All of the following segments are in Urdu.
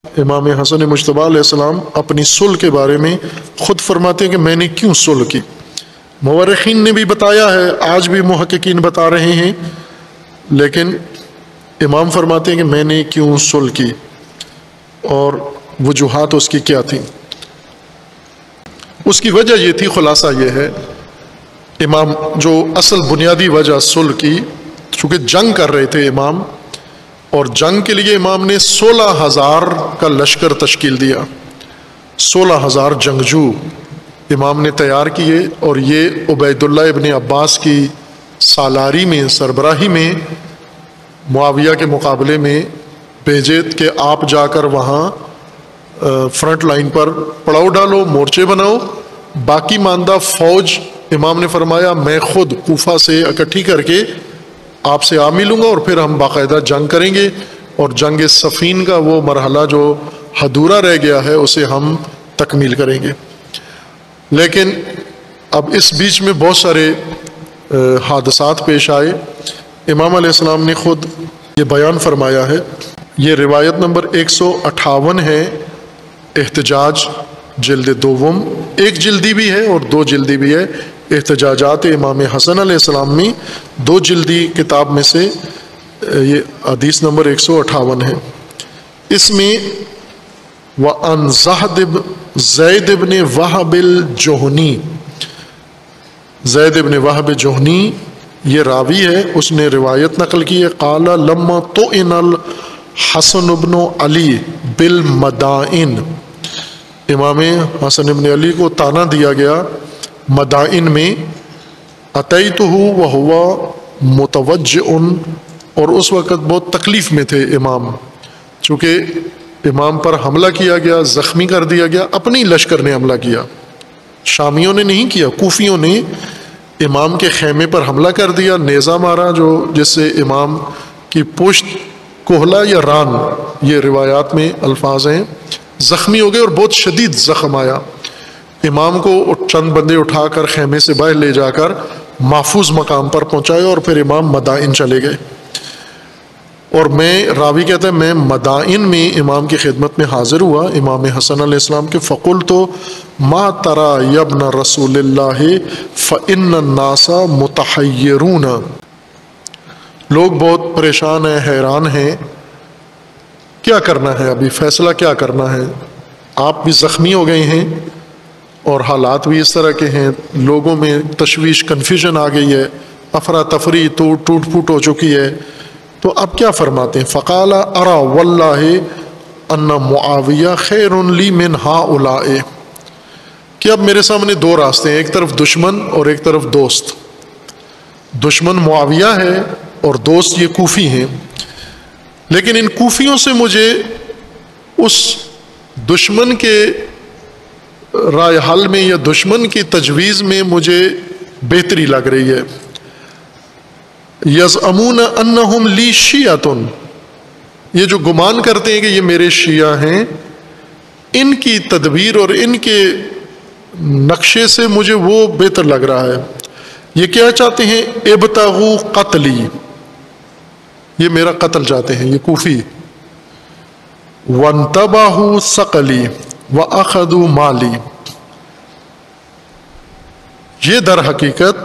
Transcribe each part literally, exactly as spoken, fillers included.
امام حسن مجتبیٰ علیہ السلام اپنی صلح کے بارے میں خود فرماتے ہیں کہ میں نے کیوں صلح کی. مورخین نے بھی بتایا ہے، آج بھی محققین بتا رہے ہیں، لیکن امام فرماتے ہیں کہ میں نے کیوں صلح کی اور وجوہات اس کی کیا تھیں. اس کی وجہ یہ تھی، خلاصہ یہ ہے، امام جو اصل بنیادی وجہ صلح کی، چونکہ جنگ کر رہے تھے امام، اور جنگ کے لیے امام نے سولہ ہزار کا لشکر تشکیل دیا. سولہ ہزار جنگجو امام نے تیار کیے، اور یہ عبید اللہ ابن عباس کی سالاری میں، سربراہی میں معاویہ کے مقابلے میں بھیجے کہ آپ جا کر وہاں فرنٹ لائن پر پڑاؤ ڈالو، مورچے بناؤ، باقی ماندہ فوج امام نے فرمایا میں خود کوفہ سے اکٹھی کر کے آپ سے آ ملوں گا، اور پھر ہم باقاعدہ جنگ کریں گے، اور جنگ صفین کا وہ مرحلہ جو ادھورا رہ گیا ہے اسے ہم تکمیل کریں گے. لیکن اب اس بیچ میں بہت سارے حادثات پیش آئے. امام علیہ السلام نے خود یہ بیان فرمایا ہے، یہ روایت نمبر ایک سو اٹھاون ہے، احتجاج جلد دوم، ایک جلدی بھی ہے اور دو جلدی بھی ہے. احتجاجات امام حسن علیہ السلام میں دو جلدی کتاب میں سے یہ حدیث نمبر ایک سو اٹھاون ہے. اس میں وَأَنْ زَہْدِ زید بن وہب الجہنی، زید بن وہب جہنی یہ راوی ہے، اس نے روایت نقل کی ہے، قال لما طُعِنَ الحسن بن علی بالمدائن، امام حسن بن علی کو تانا دیا گیا مدائن میں، اتیتہ وہو متوجع، اور اس وقت بہت تکلیف میں تھے امام، چونکہ امام پر حملہ کیا گیا، زخمی کر دیا گیا، اپنی لشکر نے حملہ کیا، شامیوں نے نہیں کیا، کوفیوں نے امام کے خیمے پر حملہ کر دیا، نیزہ مارا جو جس سے امام کی پشت کوہلا یا ران، یہ روایات میں الفاظ ہیں، زخمی ہو گئے اور بہت شدید زخم آیا. امام کو چند بندے اٹھا کر خیمے سے باہر لے جا کر محفوظ مقام پر پہنچایا، اور پھر امام مدائن چلے گئے. اور میں راوی کہتا ہے میں مدائن میں امام کی خدمت میں حاضر ہوا امام حسن علیہ السلام کے، فقلت ما ترى یا ابن رسول اللہ فإن الناس متحیرون، لوگ بہت پریشان ہیں، حیران ہیں، کیا کرنا ہے، ابھی فیصلہ کیا کرنا ہے، آپ بھی زخمی ہو گئے ہیں اور حالات بھی اس طرح کے ہیں، لوگوں میں تشویش، کنفیوژن آ گئی ہے، افراتفری تو ٹوٹ پھوٹ ہو چکی ہے، تو اب کیا فرماتے ہیں؟ فقال ارا واللہ ان معاویہ خیر لی من ہؤلاء، کہ اب میرے سامنے دو راستے ہیں، ایک طرف دشمن اور ایک طرف دوست. دشمن معاویہ ہے اور دوست یہ کوفی ہیں، لیکن ان کوفیوں سے مجھے اس دشمن کے رائے حل میں یا دشمن کی تجویز میں مجھے بہتری لگ رہی ہے. یزعمون انہم لی شیعۃ، یہ جو گمان کرتے ہیں کہ یہ میرے شیعہ ہیں، ان کی تدبیر اور ان کے نقشے سے مجھے وہ بہتر لگ رہا ہے. یہ کیا چاہتے ہیں؟ ابتغوا قتلی، یہ میرا قتل چاہتے ہیں یہ کوفی. وانتبہوا ثقلی وَأَخَذُوا مَالِي، یہ در حقیقت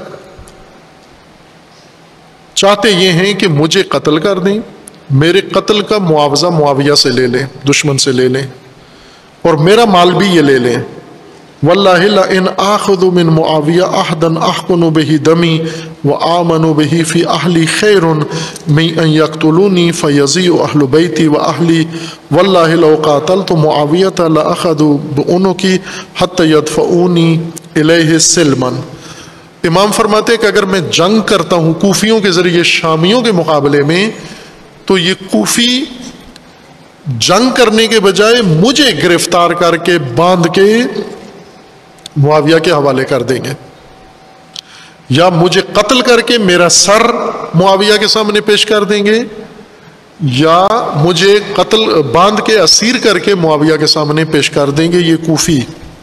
چاہتے یہ ہیں کہ مجھے قتل کر دیں، میرے قتل کا معاوضہ معاویہ سے لے لیں، دشمن سے لے لیں، اور میرا مال بھی یہ لے لیں. وَاللَّهِ لَئِنْ آخُذُ مِنْ مُعَاوِيَةَ أَحْدًا أَحْقُنُ بِهِ دَمِي وَآمَنُ بِهِ فِي أَهْلِي خَيْرٌ مِنْ أَنْ يَقْتُلُونِي فَيَزِيعُ أَهْلُ بَيْتِي وَأَهْلِي وَاللَّهِ لَوْ قَاتَلْتُ مُعَاوِيَةَ لَأَخَذُوا بِعُنُقِي حَتَّى يَدْفَعُونِي إِلَيْهِ سِلْمًا. امام فرماتے ہیں کہ اگر میں جنگ کرتا ہوں کوفیوں کے ذریعے شامیوں کے مقابلے میں، تو یہ کوفی جنگ کرنے کے بجائے مجھے گرفتار کر کے باندھ کے معاویہ کے حوالے کر دیں گے، یا مجھے قتل کر کے میرا سر معاویہ کے سامنے پیش کر دیں گے، یا مجھے قتل باندھ کے اسیر کر کے معاویہ کے سامنے پیش کر دیں گے یہ کوفی.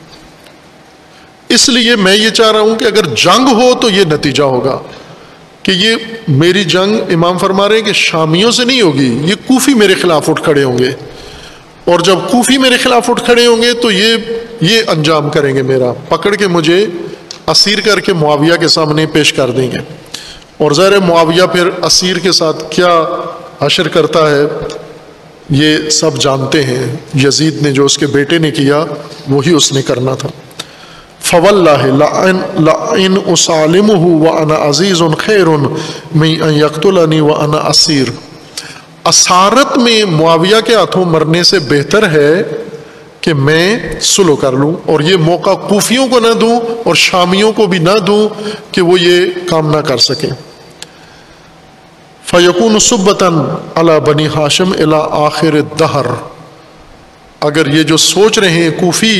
اس لیے میں یہ چاہ رہا ہوں کہ اگر جنگ ہو تو یہ نتیجہ ہوگا کہ یہ میری جنگ امام فرما رہے ہیں کہ شامیوں سے نہیں ہوگی، یہ کوفی میرے خلاف اٹھ کھڑے ہوں گے، اور جب کوفی میرے خلاف اٹھ کھڑے ہوں گے تو یہ یہ انجام کریں گے میرا، پکڑ کے مجھے اسیر کر کے معاویہ کے سامنے پیش کر دیں گے۔ اور ظاہر معاویہ پھر اسیر کے ساتھ کیا حشر کرتا ہے یہ سب جانتے ہیں، یزید نے جو اس کے بیٹے نے کیا وہی اس نے کرنا تھا۔ فواللہ لئن لئن اسالمہ وانا عزیز خیر من ان یقتلنی وانا اسیر، اسارت میں معاویہ کے ہاتھوں مرنے سے بہتر ہے کہ میں صلح کر لوں اور یہ موقع کوفیوں کو نہ دوں اور شامیوں کو بھی نہ دوں کہ وہ یہ کام نہ کر سکیں۔ فَيَكُونُ صُبَّةً عَلَى بَنِي ہاشم إِلَىٰ آخِرِ الدَّهْرِ، اگر یہ جو سوچ رہے ہیں کوفی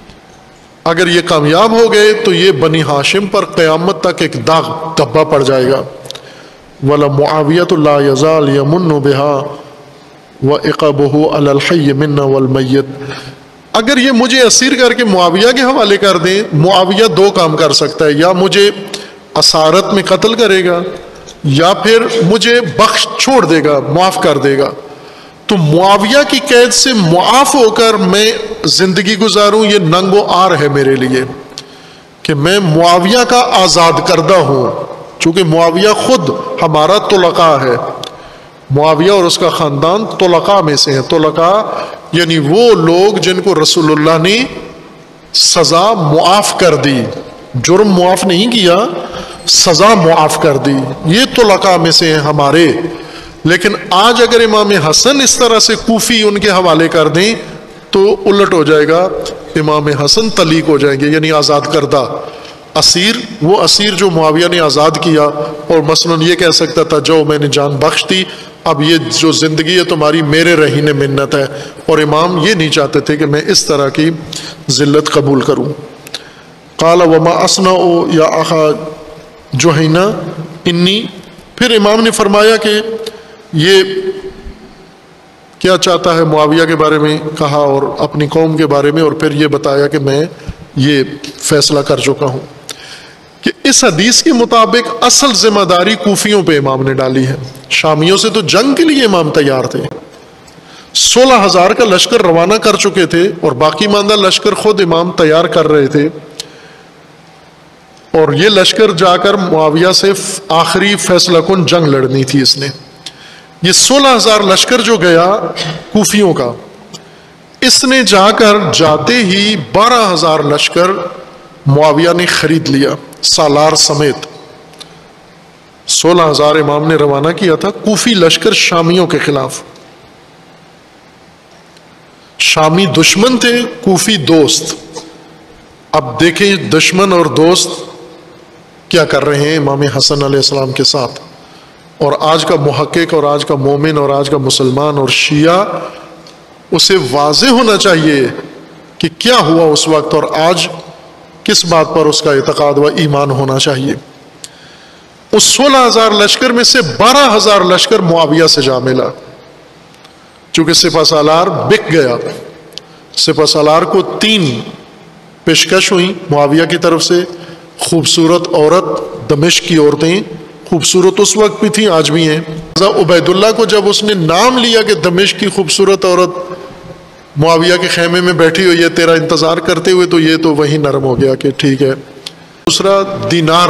اگر یہ کامیاب ہو گئے تو یہ بنی ہاشم پر قیامت تک ایک داغ دھبا پڑ جائے گا۔ وَلَمُعَاوِيَةُ لَا يَزَالُ يَمُنُّ بِهَا وَإِقَابُهُ عَلَى الْحَيِّ مِنَّا وَالْمَيِّتِ، اگر یہ مجھے اسیر کر کے معاویہ کے حوالے کر دیں، معاویہ دو کام کر سکتا ہے، یا مجھے اسارت میں قتل کرے گا یا پھر مجھے بخش چھوڑ دے گا، معاف کر دے گا۔ تو معاویہ کی قید سے معاف ہو کر میں زندگی گزاروں یہ ننگ و عار ہے میرے لیے کہ میں معاویہ کا آزاد کردہ ہوں، چونکہ معاویہ خود ہمارا طلقاء ہے، معاویہ اور اس کا خاندان طلقاء میں سے ہیں۔ طلقاء یعنی وہ لوگ جن کو رسول اللہ نے سزا معاف کر دی، جرم معاف نہیں کیا، سزا معاف کر دی، یہ طلقاء میں سے ہیں ہمارے۔ لیکن آج اگر امام حسن اس طرح سے کوفی ان کے حوالے کر دیں تو الٹ ہو جائے گا، امام حسن طلیق ہو جائیں گے، یعنی آزاد کردہ اسیر، وہ اسیر جو معاویہ نے آزاد کیا، اور مثلاً یہ کہہ سکتا تھا جو میں نے جان بخش دی، اب یہ جو زندگی ہے تمہاری میرے رہین منت ہے، اور امام یہ نہیں چاہتے تھے کہ میں اس طرح کی ذلت قبول کروں۔ قال وما اصنع یا اخا جوہینہ انی، پھر امام نے فرمایا کہ یہ کیا چاہتا ہے معاویہ کے بارے میں کہا اور اپنی قوم کے بارے میں، اور پھر یہ بتایا کہ میں یہ فیصلہ کر چکا ہوں کہ اس حدیث کے مطابق اصل ذمہ داری کوفیوں پہ امام نے ڈالی ہے۔ شامیوں سے تو جنگ کے لیے امام تیار تھے، سولہ ہزار کا لشکر روانہ کر چکے تھے اور باقی ماندہ لشکر خود امام تیار کر رہے تھے، اور یہ لشکر جا کر معاویہ سے آخری فیصلہ کن جنگ لڑنی تھی اس نے۔ یہ سولہ ہزار لشکر جو گیا کوفیوں کا، اس نے جا کر جاتے ہی بارہ ہزار لشکر معاویہ نے خرید لیا سالار سمیت۔ سولہ ہزار امام نے روانہ کیا تھا، کوفی لشکر شامیوں کے خلاف، شامی دشمن تھے، کوفی دوست۔ اب دیکھیں دشمن اور دوست کیا کر رہے ہیں امام حسن علیہ السلام کے ساتھ، اور آج کا محقق اور آج کا مومن اور آج کا مسلمان اور شیعہ اسے واضح ہونا چاہیے کہ کیا ہوا اس وقت اور آج کس بات پر اس کا اعتقاد و ایمان ہونا چاہیے۔ اس سولہ ہزار لشکر میں سے بارہ ہزار لشکر معاویہ سے جا ملا، چونکہ سپہ سالار بک گیا۔ سپہ سالار کو تین پیشکش ہوئی معاویہ کی طرف سے، خوبصورت عورت، دمشق کی عورتیں خوبصورت اس وقت بھی تھیں، آج بھی ہیں۔ عبید اللہ کو جب اس نے نام لیا کہ دمشق کی خوبصورت عورت معاویہ کے خیمے میں بیٹھی ہوئی ہے تیرا انتظار کرتے ہوئے، تو یہ تو وہی نرم ہو گیا کہ ٹھیک ہے۔ دوسرا دینار،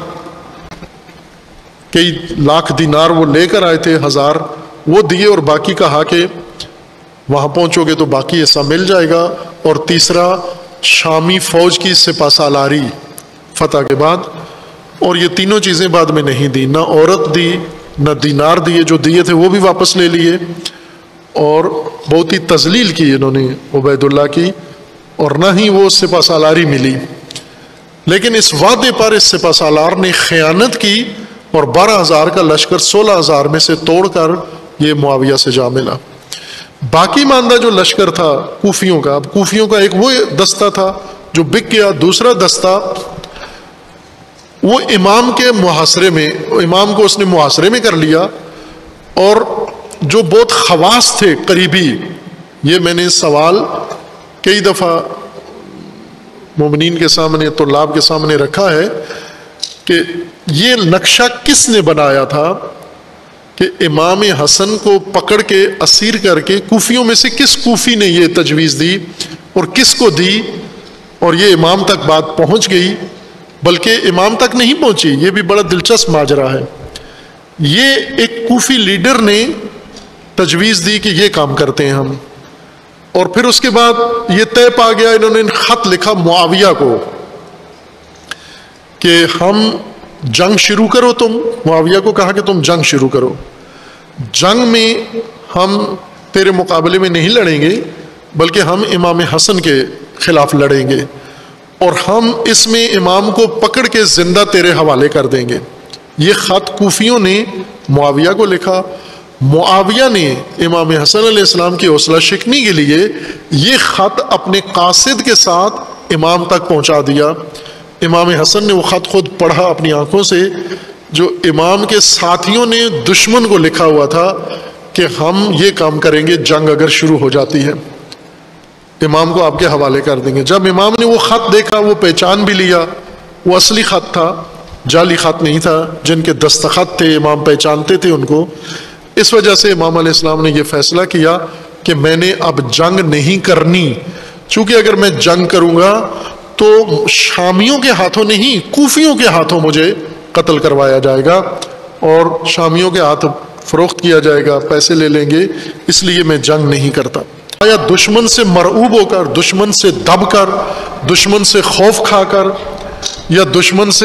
کئی لاکھ دینار وہ لے کر آئے تھے، ہزار وہ دیے، اور باقی کہا کہ وہاں پہنچو گے تو باقی حصہ مل جائے گا۔ اور تیسرا شامی فوج کی سپہ سالاری فتح کے بعد، اور یہ تینوں چیزیں بعد میں نہیں دی، نہ عورت دی نہ دینار دیے، جو دیے تھے وہ بھی واپس لے لیے، اور بہت ہی تذلیل کی انہوں نے عبید اللہ کی، اور نہ ہی وہ سپہ سالاری ملی۔ لیکن اس وعدے پر اس سپہ سالار نے خیانت کی اور بارہ ہزار کا لشکر سولہ ہزار میں سے توڑ کر یہ معاویہ سے جا ملا۔ باقی ماندہ جو لشکر تھا کوفیوں کا، اب کوفیوں کا ایک وہ دستہ تھا جو بک گیا، دوسرا دستہ وہ امام کے محاصرے میں، امام کو اس نے محاصرے میں کر لیا، اور جو بہت خواص تھے قریبی، یہ میں نے سوال کئی دفعہ مومنین کے سامنے، طلاب کے سامنے رکھا ہے کہ یہ نقشہ کس نے بنایا تھا؟ کہ امام حسن کو پکڑ کے اسیر کر کے کوفیوں میں سے کس کوفی نے یہ تجویز دی اور کس کو دی، اور یہ امام تک بات پہنچ گئی، بلکہ امام تک نہیں پہنچی، یہ بھی بڑا دلچسپ ماجرا ہے۔ یہ ایک کوفی لیڈر نے تجویز دی کہ یہ کام کرتے ہیں ہم، اور پھر اس کے بعد یہ طے پا گیا، انہوں نے خط لکھا معاویہ کو کہ ہم جنگ شروع کرو، تم معاویہ کو کہا کہ تم جنگ شروع کرو، جنگ میں ہم تیرے مقابلے میں نہیں لڑیں گے بلکہ ہم امام حسن کے خلاف لڑیں گے، اور ہم اس میں امام کو پکڑ کے زندہ تیرے حوالے کر دیں گے۔ یہ خط کوفیوں نے معاویہ کو لکھا، معاویہ نے امام حسن علیہ السلام کی حوصلہ شکنی کے لیے یہ خط اپنے قاصد کے ساتھ امام تک پہنچا دیا۔ امام حسن نے وہ خط خود پڑھا اپنی آنکھوں سے، جو امام کے ساتھیوں نے دشمن کو لکھا ہوا تھا کہ ہم یہ کام کریں گے جنگ اگر شروع ہو جاتی ہے، امام کو آپ کے حوالے کر دیں گے۔ جب امام نے وہ خط دیکھا، وہ پہچان بھی لیا، وہ اصلی خط تھا، جعلی خط نہیں تھا، جن کے دستخط تھے امام پہچانتے تھے ان کو۔ اس وجہ سے امام علیہ السلام نے یہ فیصلہ کیا کہ میں نے اب جنگ نہیں کرنی، چونکہ اگر میں جنگ کروں گا تو شامیوں کے ہاتھوں نہیں، کوفیوں کے ہاتھوں مجھے قتل کروایا جائے گا، اور شامیوں کے ہاتھ فروخت کیا جائے گا، پیسے لے لیں گے، اس لیے میں جنگ نہیں کرتا۔ یا دشمن سے مرعوب ہو کر، دشمن سے دب کر، دشمن سے خوف کھا کر، یا دشمن سے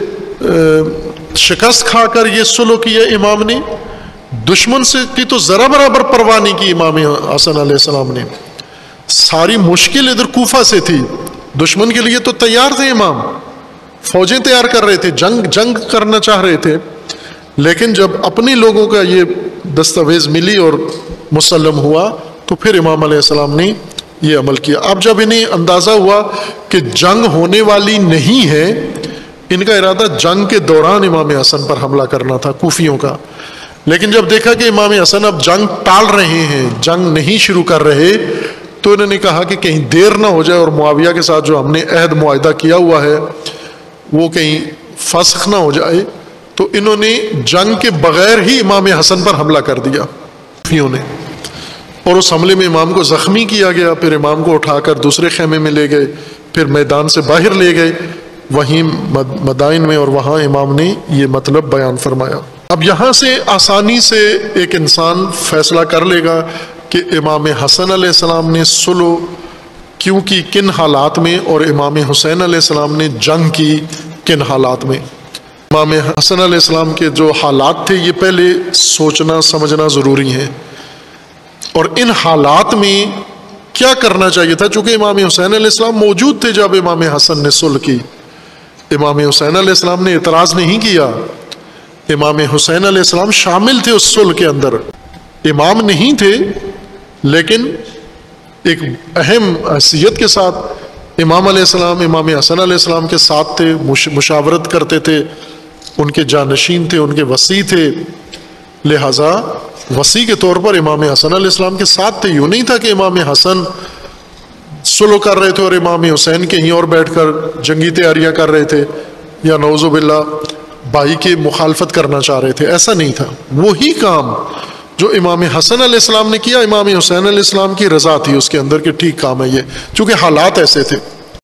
شکست کھا کر یہ سلو کیا امام نے؟ دشمن سے کی تو ذرا برابر پرواہ نہیں کی امام حسن علیہ السلام نے۔ ساری مشکل ادھر کوفہ سے تھی، دشمن کے لیے تو تیار تھے امام، فوجیں تیار کر رہے تھے، جنگ جنگ کرنا چاہ رہے تھے، لیکن جب اپنے لوگوں کا یہ دستاویز ملی اور مسلم ہوا تو پھر امام علیہ السلام نے یہ عمل کیا۔ اب جب انہیں اندازہ ہوا کہ جنگ ہونے والی نہیں ہے، ان کا ارادہ جنگ کے دوران امام حسن پر حملہ کرنا تھا کوفیوں کا، لیکن جب دیکھا کہ امام حسن اب جنگ ٹال رہے ہیں، جنگ نہیں شروع کر رہے، تو انہوں نے کہا کہ کہیں دیر نہ ہو جائے اور معاویہ کے ساتھ جو ہم نے عہد معاہدہ کیا ہوا ہے وہ کہیں فسخ نہ ہو جائے، تو انہوں نے جنگ کے بغیر ہی امام حسن پر حملہ کر دیا کوفیوں نے، اور اس حملے میں امام کو زخمی کیا گیا، پھر امام کو اٹھا کر دوسرے خیمے میں لے گئے، پھر میدان سے باہر لے گئے وہیں مدائن میں، اور وہاں امام نے یہ مطلب بیان فرمایا۔ اب یہاں سے آسانی سے ایک انسان فیصلہ کر لے گا کہ امام حسن علیہ السلام نے صلح کیوں کی کن حالات میں، اور امام حسین علیہ السلام نے جنگ کی کن حالات میں۔ امام حسن علیہ السلام کے جو حالات تھے یہ پہلے سوچنا سمجھنا ضروری ہے، اور ان حالات میں کیا کرنا چاہیے تھا، چونکہ امام حسین علیہ السلام موجود تھے جب امام حسن نے صلح کی۔ امام حسین علیہ السلام نے اعتراض نہیں کیا، امام حسین علیہ السلام شامل تھے اس صلح کے اندر، امام نہیں تھے لیکن ایک اہم حیثیت کے ساتھ امام علیہ السلام امام حسن علیہ السلام کے ساتھ تھے، مشاورت کرتے تھے، ان کے جانشین تھے، ان کے وصی تھے، لہٰذا وصی کے طور پر امام حسن علیہ السلام کے ساتھ تھے۔ یوں نہیں تھا کہ امام حسن صلح کر رہے تھے اور امام حسین کہیں اور بیٹھ کر جنگی تیاریاں کر رہے تھے، یا نعوذ باللہ بھائی کی مخالفت کرنا چاہ رہے تھے، ایسا نہیں تھا۔ وہی کام جو امام حسن علیہ السلام نے کیا، امام حسین علیہ السلام کی رضا تھی اس کے اندر کہ ٹھیک کام ہے یہ، چونکہ حالات ایسے تھے۔